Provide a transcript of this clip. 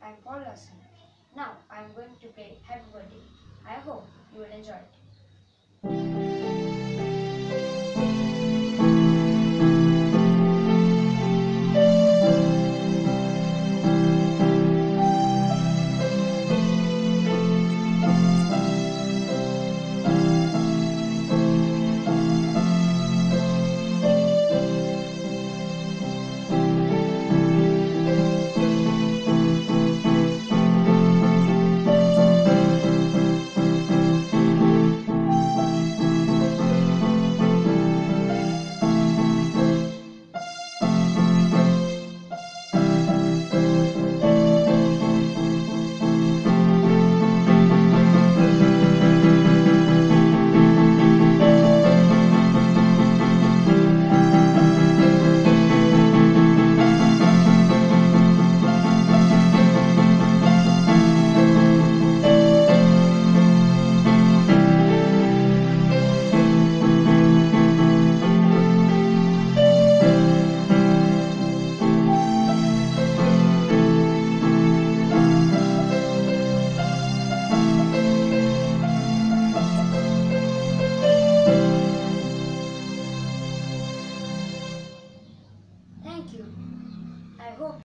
I'm Paul Larson. Now I'm going to play Happy Birthday. I hope you will enjoy it.